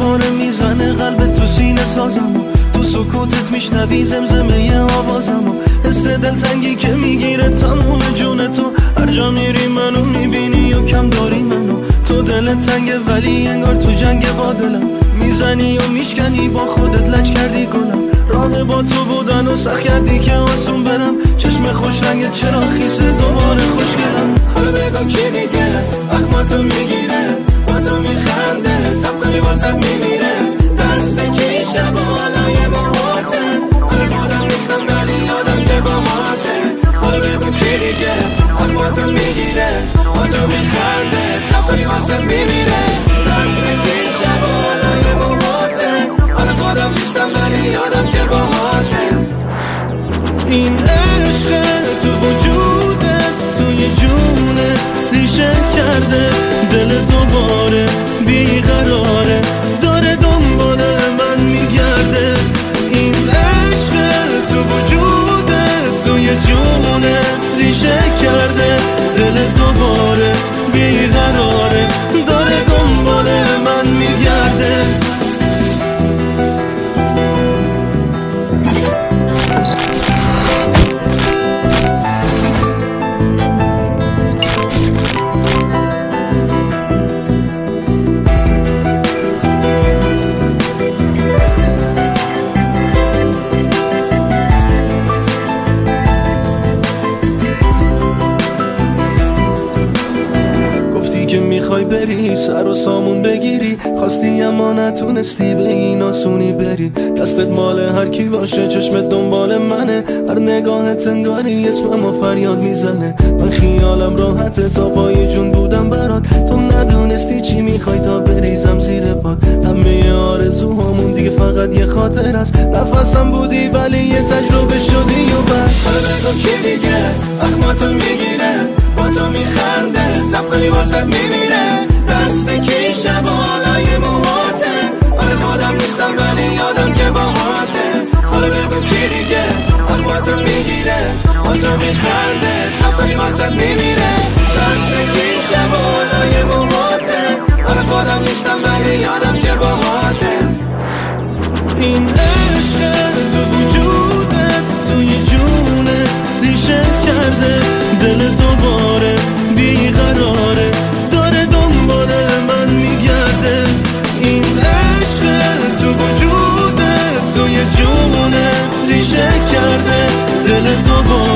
پاره میزنه قلبت تو سینه سازم و تو سکوتت میشنوی زمزمه آوازم و حس دلتنگی که میگیره تموم جون تو. هر جا میری منو میبینی و کم داری منو. تو دلت تنگه ولی انگار تو جنگ با دلم. میزنی و میشکنی با خودت لج کردی گلم. راه با تو بودن و سخت کردی که آسون برم. چشم خوش رنگت چرا خیسه دوباره خوشگلم. حالا بگو کی دیگه اخماتو میگیره با تو میخنده تب کنی واسد میمیره. دست کی شب و حالای موهاته. حالا خودم نیستم ولی یادم که با ماته. حالا بگو کی دیگه اخماتو میگیره با تو میخنده تب کنی واسد میمیره. دست کی شب و حالای موهاته. حالا خودم نیستم ولی یادم که با ماته. این عشق تو وجودت توی جونت ریشه کرده. دل دوباره بیقراره داره دنبال من میگرده. این عشق تو وجودت توی جونت ریشه کرده. دل دوباره بیقراره داره دنبال من میگرده. میخوای بری سر و سامون بگیری. خواستی اما نتونستی به این آسونی بری. دستت مال هر کی باشه چشمت دنبال منه. هر نگاهت انگاری اسمم و فریاد میزنه. من خیالم راحته تا پای جون بودم برات. تو ندونستی چی میخوای تا بریزم زیر پات. همه آرزوهامون دیگه فقط یه خاطر است. نفسم بودی ولی یه تجربه شدی و بس. حالا بگو کی دیگه اخماتو میگیره با تو میخنده تب کنی واسد میمیره. دست کی شب و حالای موهاته. حالا خودم نیستم ولی یادم که با ماته. حالا بگو کی دیگه اخماتو میگیره با تو میخنده تب کنی واسد میمیره. دست کی شب و حالای موهاته. حالا خودم نیستم ولی یادم که با ماته. این عشق تو وجودت توی جونت ریشه کرده. دل دوباره بیقراره داره دنبال من میگرده. این عشق تو وجودت توی جونت ریشه کرده. دل دوباره